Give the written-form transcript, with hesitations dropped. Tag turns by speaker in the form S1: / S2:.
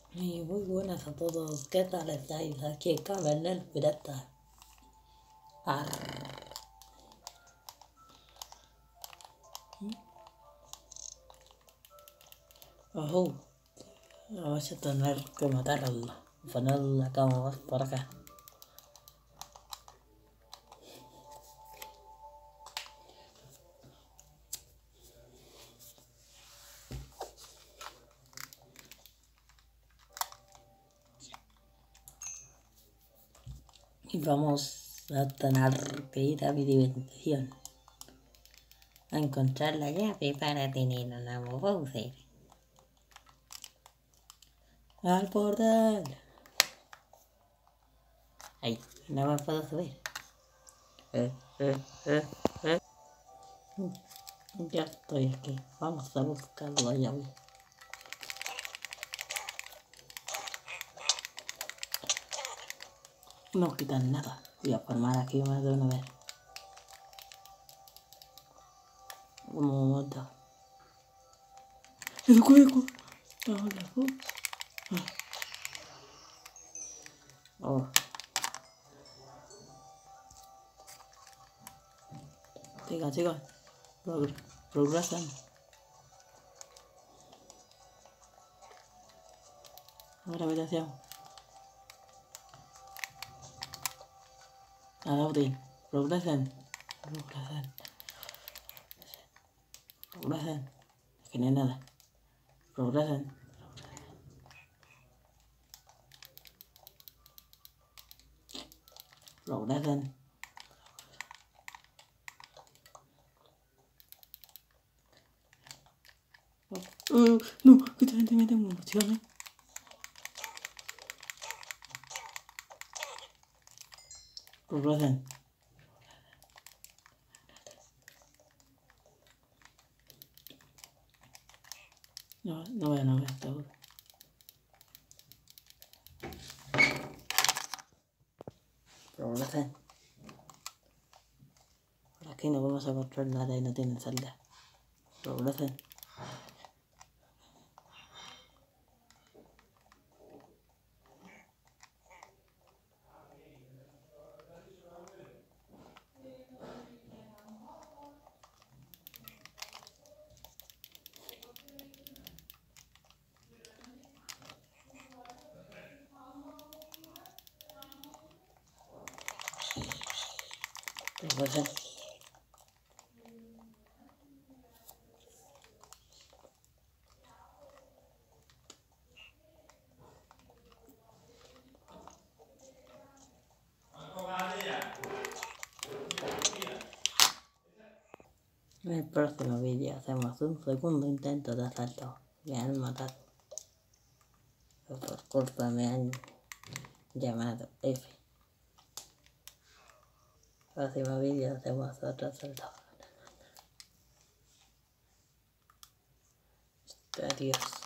S1: Y muy buenas a todos, ¿qué tal estáis? Aquí Caben el pirata. Arr. Ojo, vamos a tener que matarlo. Poner la cama por acá. Y vamos a tener que ir a mi dimensión a encontrar la llave para tener una Bowser. ¡Al portal! ¡Ay! No me puedo subir. Ya estoy aquí. Vamos a buscar la llave. No quitan nada. Voy a formar aquí más de una vez. Un momento. ¡El juego! Oh. Sigan. Progresan. Ahora habitación. Adopten. Progresen. Es que no hay nada. Progresen. No, que esta gente me da municiones. Progresen. No veo, seguro. Progresen. Por aquí no vamos a encontrar nada y no tienen salida. Progresen. En el próximo vídeo hacemos un segundo intento de asalto. Me han matado. Por culpa me han llamado F. Próximo vídeo hacemos otro asalto. Adiós.